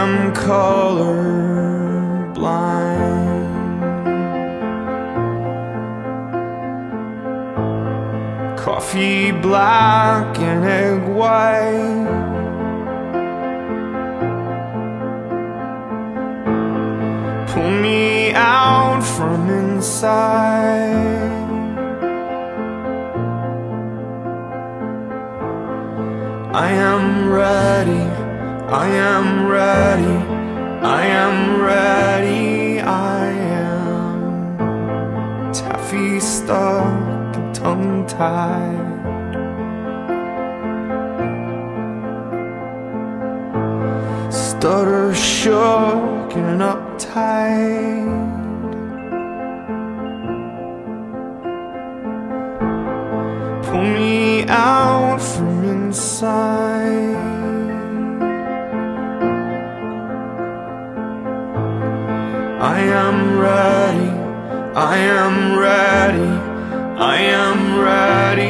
am color blind. Coffee black and egg white, pull me out from inside. I am ready, I am ready, I am ready, I am taffy stuck and tongue-tied. Stutter shook and uptight. Pull me out from inside. I am ready, I am ready, I am ready.